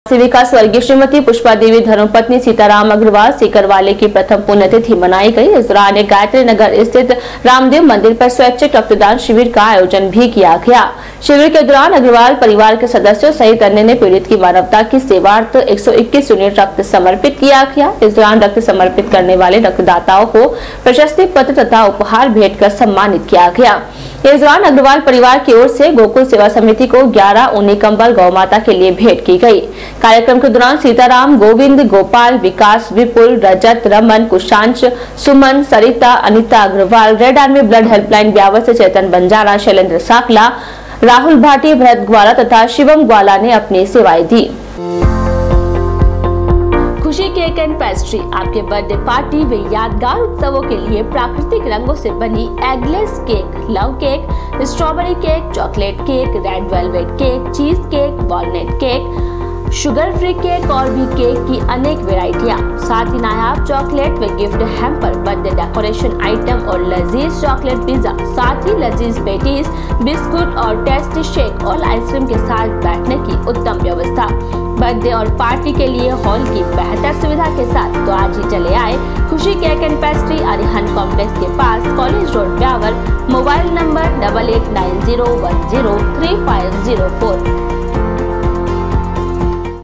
सेविका स्वर्गीय श्रीमती पुष्पा देवी धर्मपत्नी सीताराम अग्रवाल सीकरवाले की प्रथम पुण्यतिथि मनाई गई। इस दौरान गायत्री नगर स्थित रामदेव मंदिर पर स्वैच्छिक रक्तदान शिविर का आयोजन भी किया गया। शिविर के दौरान अग्रवाल परिवार के सदस्यों सहित अन्य ने पीड़ित की मानवता की सेवार्थ 121 यूनिट रक्त समर्पित किया गया। इस दौरान रक्त समर्पित करने वाले रक्तदाताओं को प्रशस्ति पत्र तथा उपहार भेंट कर सम्मानित किया गया। इस दौरान अग्रवाल परिवार की ओर से गोकुल सेवा समिति को 11 ऊनी कंबल गौ माता के लिए भेंट की गई। कार्यक्रम के दौरान Sitaram, Govind, Gopal, Vikas, Vipul, Rajat, Raman, Kushansh, Suman, Sarita, Anita Agarwal, red army blood helpline Beawar से चेतन बंजारा, शैलेंद्र साकला, राहुल भाटी, भरत ग्वाला तथा शिवम ग्वाला ने अपनी सेवाएं दी। खुशी केक एंड पेस्ट्री आपके बर्थडे पार्टी व यादगार उत्सवों के लिए प्राकृतिक रंगों से बनी eggless cake, love cake, strawberry cake, chocolate cake, red velvet cake, cheese cake, walnut cake, sugar free cake और भी केक की अनेक वैरायटियां, साथ ही नायाब चॉकलेट व gift hamper, birthday decoration item और लजीज चॉकलेट पिज्जा, साथ ही लजीज पेटीज, बिस्कुट और टेस्टी शेक और आइसक्रीम के साथ बैठने की उत्तम व्यवस्था। बर्थडे और पार्टी के लिए हॉल की बेहतर सुविधा के साथ तो आज ही चले आए Khushi cake and pastry, Arihant complex के पास, college road, Beawar. Mobile number 8890103504।